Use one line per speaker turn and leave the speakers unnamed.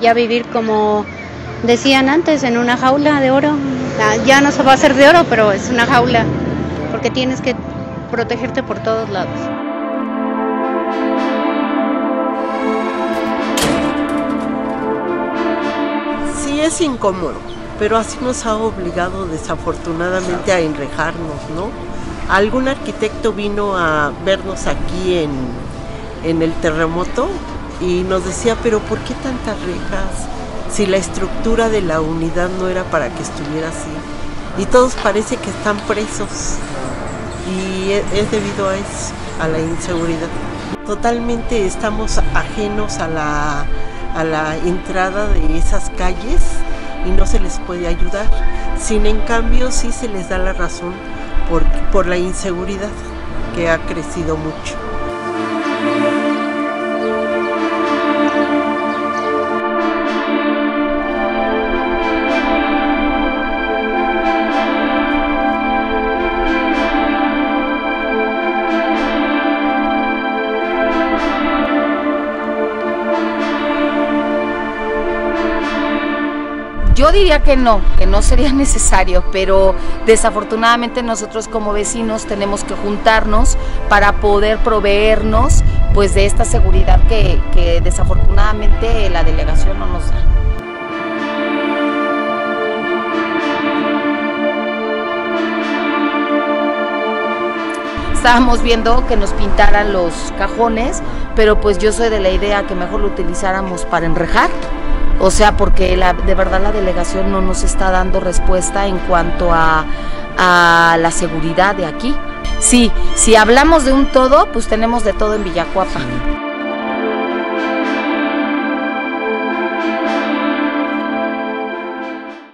ya vivir como decían antes, en una jaula de oro. Ya no se va a hacer de oro, pero es una jaula, porque tienes que protegerte por todos lados.
Sí, es incómodo, pero así nos ha obligado desafortunadamente a enrejarnos, ¿no? Algún arquitecto vino a vernos aquí en el terremoto y nos decía, pero ¿por qué tantas rejas? Si la estructura de la unidad no era para que estuviera así. Y todos parece que están presos. Y es debido a eso, a la inseguridad. Totalmente estamos ajenos a la entrada de esas calles y no se les puede ayudar. Sin en cambio sí se les da la razón por la inseguridad que ha crecido mucho.
Yo diría que no sería necesario, pero desafortunadamente nosotros como vecinos tenemos que juntarnos para poder proveernos pues de esta seguridad que desafortunadamente la delegación no nos da. Estábamos viendo que nos pintaran los cajones, pero pues yo soy de la idea que mejor lo utilizáramos para enrejar. O sea, porque de verdad la delegación no nos está dando respuesta en cuanto a la seguridad de aquí. Sí, si hablamos de un todo, pues tenemos de todo en Villacuapa. Sí.